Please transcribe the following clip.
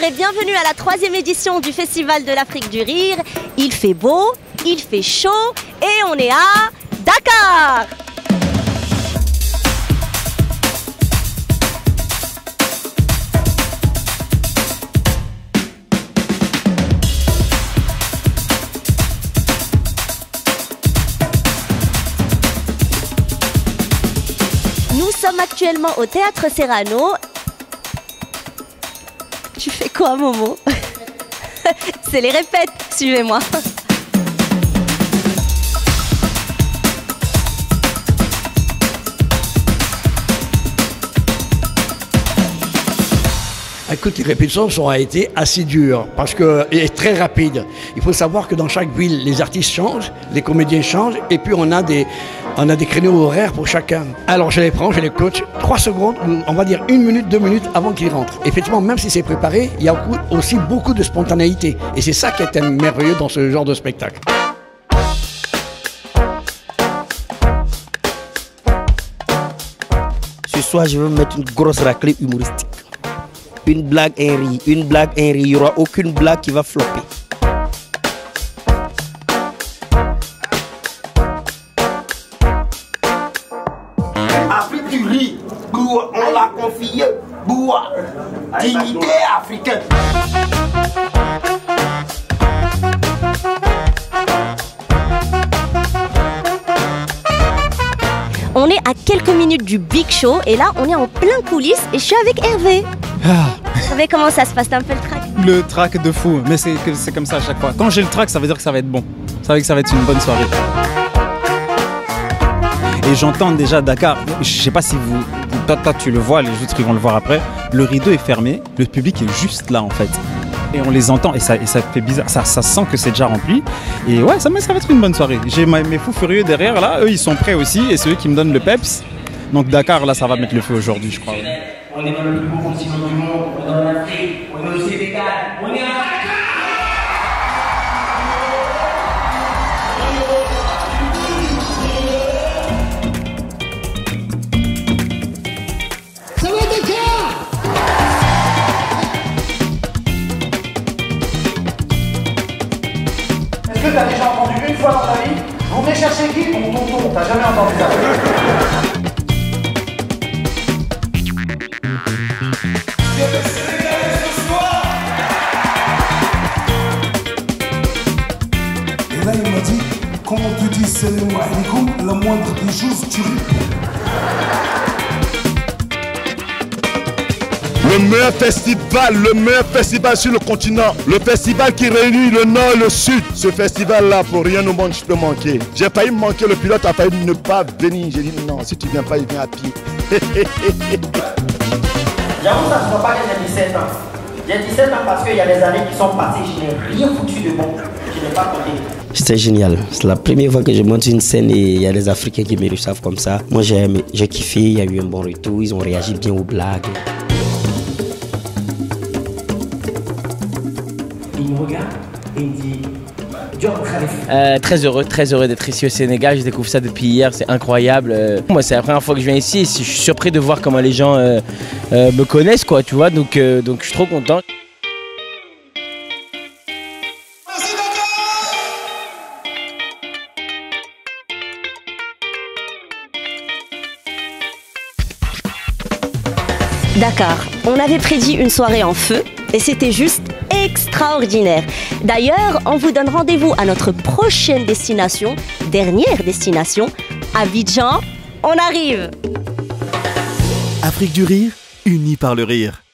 et bienvenue à la 3e édition du Festival de l'Afrique du Rire. Il fait beau, il fait chaud et on est à Dakar. Nous sommes actuellement au Théâtre Serrano. Tu fais quoi, Momo? C'est les répètes, suivez-moi. Écoute, les répétitions ont été assez dures et très rapides. Il faut savoir que dans chaque ville, les artistes changent, les comédiens changent, et puis on a des créneaux horaires pour chacun. Alors je les prends, je les coach 3 secondes, on va dire 1 minute, 2 minutes avant qu'ils rentrent. Effectivement, même si c'est préparé, il y a aussi beaucoup de spontanéité. Et c'est ça qui est merveilleux dans ce genre de spectacle. Ce soir, je veux mettre une grosse raclée humoristique. Une blague, un riz, une blague, un riz. Il n'y aura aucune blague qui va flopper. Afrique du riz, on l'a confié, dignité africaine. On est à quelques minutes du Big Show et là on est en plein coulisses et je suis avec Hervé. Vous savez comment ça se passe, un peu le track? Le track de fou, mais c'est comme ça à chaque fois. Quand j'ai le track, ça veut dire que ça va être bon. Ça veut dire que ça va être une bonne soirée. Et j'entends déjà Dakar, je sais pas si toi tu le vois, les autres ils vont le voir après, le rideau est fermé, le public est juste là en fait. Et on les entend et ça fait bizarre, ça sent que c'est déjà rempli. Et ouais, ça va être une bonne soirée. J'ai mes fous furieux derrière là, eux ils sont prêts aussi et c'est eux qui me donnent le peps. Donc Dakar là ça va mettre le feu aujourd'hui je crois. Ouais. On est dans le plus beau continent du monde, on est en Afrique, on est au Sénégal, on est à Dakar. Ça va Dakar? Est-ce que t'as déjà entendu une fois dans ta vie? On venait chercher qui? Ton tonton, t'as jamais entendu ça? Et là il m'a dit, quand on te dit salam alaikum, la moindre des choses, tu réponds. Le meilleur festival sur le continent, le festival qui réunit le nord et le sud. Ce festival-là, pour rien au monde, je peux manquer. J'ai failli manquer, le pilote a failli ne pas venir. J'ai dit non, si tu viens pas, il vient à pied. J'avoue, ça ne se voit pas que j'ai 17 ans. J'ai 17 ans parce qu'il y a des années qui sont passées, je n'ai rien foutu de bon. Je n'ai pas compté. C'était génial. C'est la première fois que je monte une scène et il y a des Africains qui me reçoivent comme ça. Moi j'ai aimé, j'ai kiffé, il y a eu un bon retour, ils ont réagi bien aux blagues. Il me regarde et il dit très heureux d'être ici au Sénégal. Je découvre ça depuis hier, c'est incroyable. Moi, c'est la première fois que je viens ici. Je suis surpris de voir comment les gens me connaissent, quoi, tu vois. Donc, je suis trop content. Dakar, on avait prédit une soirée en feu et c'était juste extraordinaire. D'ailleurs, on vous donne rendez-vous à notre prochaine destination, dernière destination, Abidjan. On arrive! Afrique du Rire, unie par le rire.